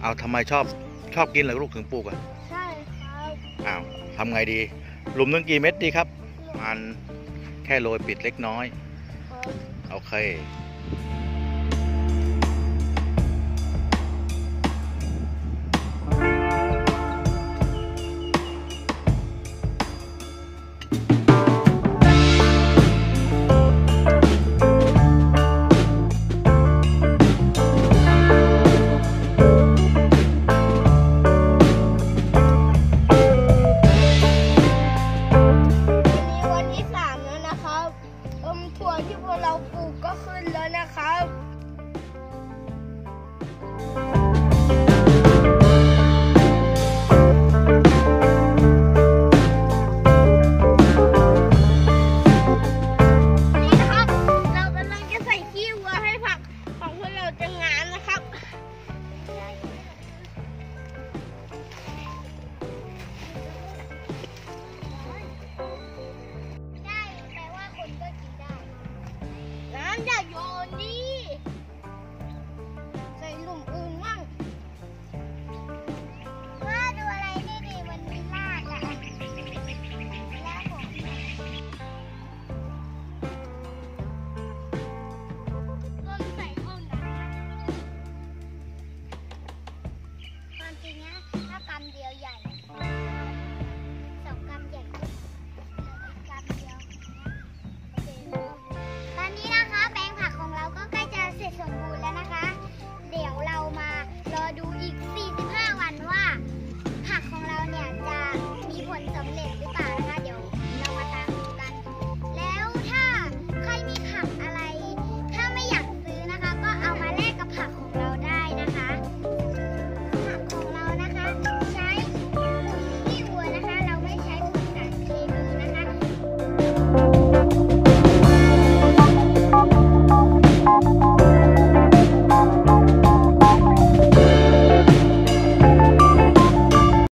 เอาทำไมชอบกินเหรอลูกถึงปลูกอ่ะใช่ครับอ้าวทำไงดีหลุมนึงกี่เม็ดดีครับมันแค่โรยปิดเล็กน้อยโอเควันที่3แล้วนะครับถั่วที่พวกเราปลูกก็ขึ้นแล้วนะครับนี่นะครับเรากำลังจะใส่ขี้วัวให้ผักของพวกเราจะงามนะครับได้แปลว่าคนก็กินได้น้ำอย่าโยนดิ